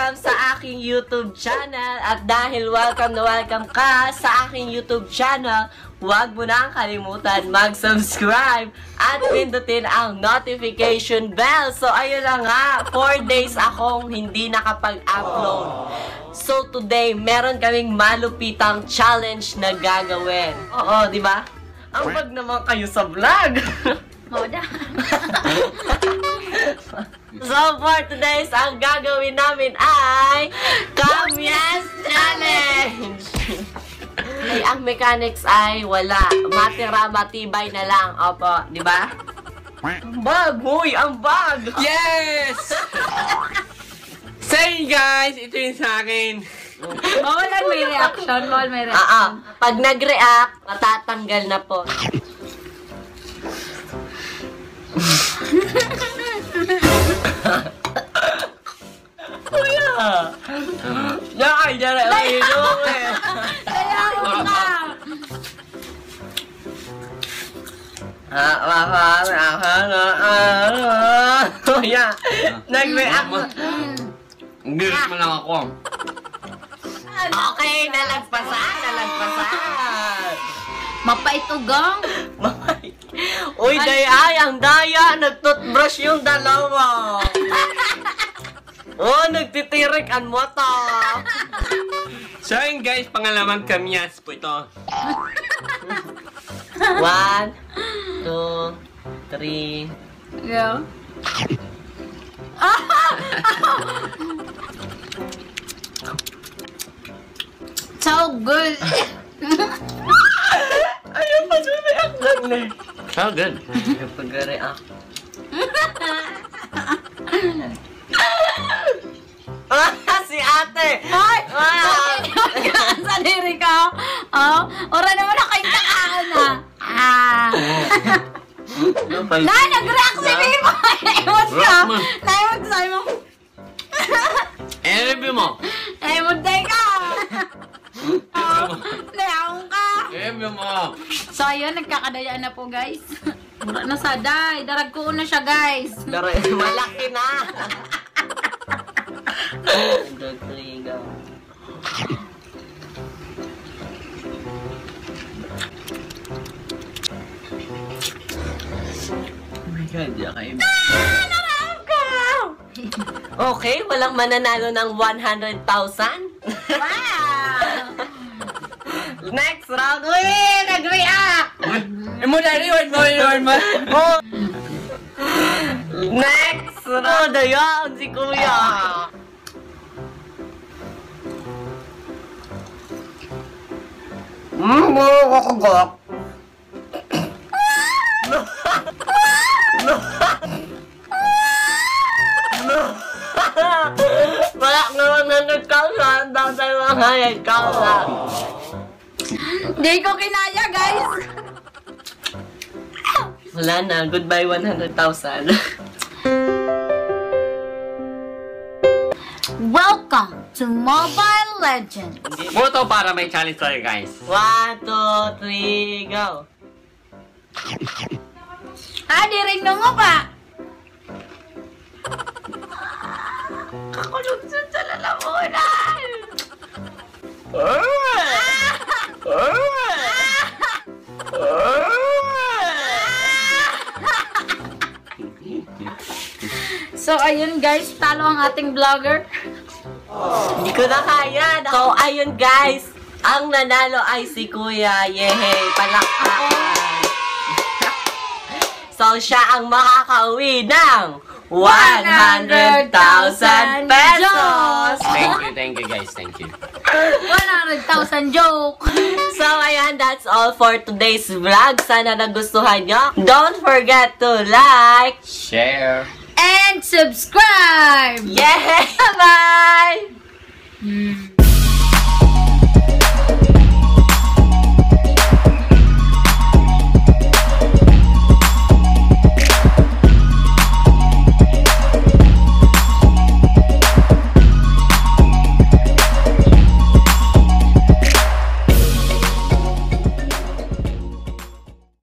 welcome sa aking YouTube channel. At dahil welcome na welcome ka sa aking YouTube channel, huwag mo na kalimutan mag-subscribe at pindutin ang notification bell. So, ayun na nga, 4 days akong hindi nakapag-upload. So, today, meron kaming malupitang challenge na gagawin. Oo, di ba? Ang bag naman kayo sa vlog. Moda. So, for today's, ang gagawin namin ay Kamyas Challenge! Ay, ang mechanics ay wala. Matira, matibay na lang. Opo, di ba? Ang bag! Huy, ang bag! Yes! Say guys, ito yung sa akin. Mawalan may reaction. Mawal may reaction. Pag nag-react, matatanggal na po. Kuya! Ay, dara, ay, ilong eh. Kaya mo ka. Kuya, nag-react. Girit mo lang ako. Okay, nalagpasan. Mapait ugang. Mamay. Uy, daya, ang daya. Nag-toothbrush yung dalawa. Oh, nagtitirik ang mata. So yun guys, pangalaman kamyas po ito. 1, 2, 3. Yeah. So good. Ayaw pa react lang eh. So good. Ayaw pag-react. Si ate! Ay! Sa diri ka. Oh, ora naman na kayo kakaan na. Nay, nag-react si Mima. Naimod ka. Naimod sa'yo mo. I-review mo. Naimod tayo ka. Nayaong ka. I-review mo. So, ayun, nagkakadayaan na po, guys. Mura na sa day. Darag ko na siya, guys. Malaki na! Oh my God, yakain. Narang ka! Okay, walang mananalo ng 100,000. Wow! Next round, uy! Nag-react! Reward mo. Next round, ayan, si Kuya! Makakagak. Wala nga 100,000 daw sa 100,000. Di ko kinaya, guys. Wala na, goodbye 100,000. Welcome to Mobile Legends. Boto para may challenge tayo guys. 1, 2, 3, go! Diring nung pa. Kakulog sa lalamunan! So, ayun guys, talo ang ating vlogger. Hindi ko na kaya. So, ayun guys. Ang nanalo ay si Kuya. Yehey! Palakpakan! So, siya ang makakauwi ng 100,000 pesos! Thank you guys, thank you. 100,000 joke. So, ayan, that's all for today's vlog. Sana nagustuhan nyo. Don't forget to like, Share. And subscribe. yeah, bye!